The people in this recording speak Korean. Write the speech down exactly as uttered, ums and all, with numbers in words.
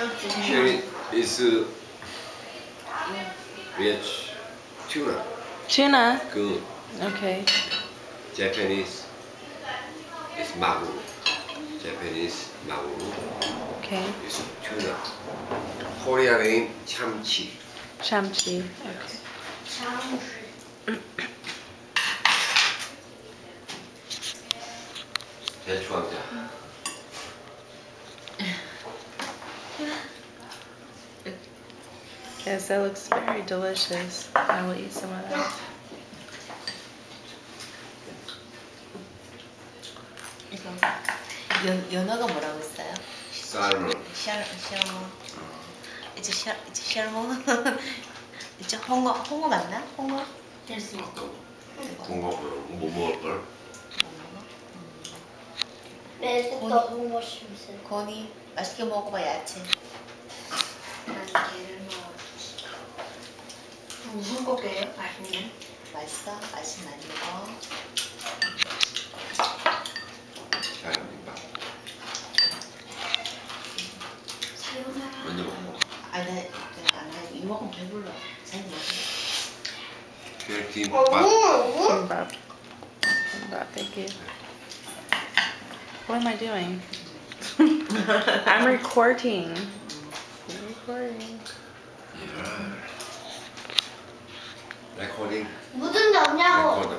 Sherry is uh, rich tuna. Tuna. Good. Okay. Japanese is magu. Japanese magu Okay. is tuna. Korean 참치. Chamchi. Okay. 대추왕자. Yes, that looks very delicious. I will eat some of that. 이거 연 연어가 뭐라고 했어요? 살몬. 샤 샤모. 이제 샤 이제 샤모. 이제 홍어 홍어 맞나? 홍어? 됐어. 홍어 뭐 먹을 걸? 매일부터 홍어 심으세요. 건이 맛있게 먹어봐 야채. 난 게를 먹어주지. 무슨 고기예요? 맛있네. 맛있어? 맛이 많이 먹어. 잘합니다. 사용하라. 먼저 먹어. 아니 나 안 해. 이거 먹으면 배불러. 잘 먹어. 그 김밥. Kimbap. Kimbap, thank you. What am I doing? I'm recording. I'm recording. Yeah. 레코딩. 묻은 데 없냐고. 레코더.